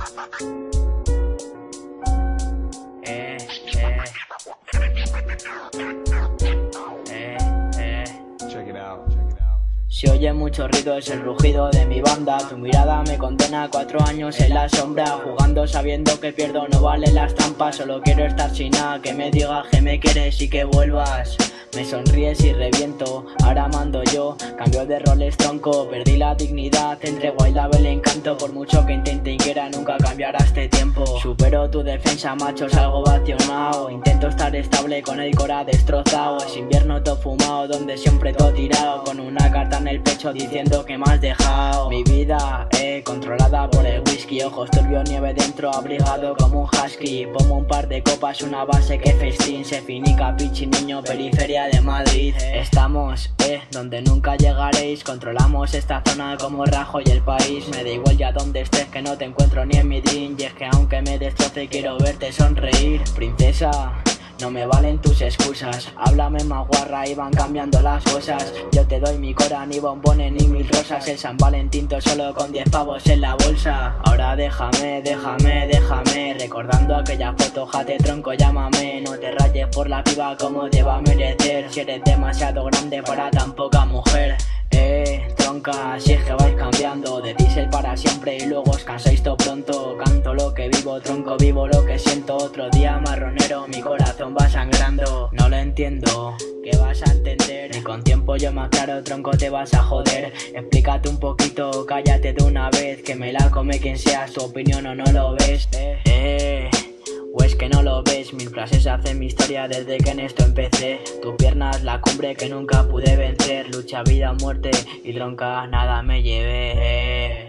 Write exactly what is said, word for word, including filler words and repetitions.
Eh, eh. Eh, eh. Check it out, check it out. Si oye mucho ruido es el rugido de mi banda. Tu mirada me condena a cuatro años en la sombra, jugando sabiendo que pierdo no vale las trampas. Solo quiero estar sin nada, que me digas que me quieres y que vuelvas. Me sonríes y reviento, ahora mando yo. Cambio de roles tronco, perdí la dignidad. Entre Guaylab el encanto, por mucho que intente y quiera nunca cambiará este tiempo. Supero tu defensa macho, salgo vacionado. Intento estar estable con el cora destrozado. Es invierno todo fumado, donde siempre todo tirado. Con una carta en el pecho diciendo que me has dejado. Mi vida, eh, controlada por el whisky. Ojos turbios, nieve dentro, abrigado como un husky. Pongo un par de copas, una base que festín. Se finica, pichi, niño, periferia de Madrid. Estamos, eh, donde nunca llegaréis. Controlamos esta zona como Rajoy y el país. Me da igual ya donde estés, que no te encuentro ni en mi dream. Y es que aunque me destroce quiero verte sonreír. Princesa, no me valen tus excusas, háblame más guarra y van cambiando las cosas. Yo te doy mi cora, ni bombones ni mil rosas. El San Valentín todo solo con diez pavos en la bolsa. Ahora déjame, déjame, déjame. Recordando aquella foto, jate tronco, llámame. No te rayes por la piba como te va a merecer. Si eres demasiado grande para tan poca mujer. Eh, tronca, si es que vais cambiando de diésel para siempre y luego os cansáis todo pronto. Canto lo que vivo, tronco, vivo lo que siento. Otro día marronero, mi corazón va sangrando. No lo entiendo, ¿qué vas a entender? Ni con tiempo yo me aclaro, tronco, te vas a joder. Explícate un poquito, cállate de una vez. Que me la come quien seas, tu opinión o no lo ves. Eh, eh O es que no lo ves, mil frases hacen mi historia desde que en esto empecé. Tu pierna es la cumbre que nunca pude vencer. Lucha, vida, muerte y tronca, nada me llevé.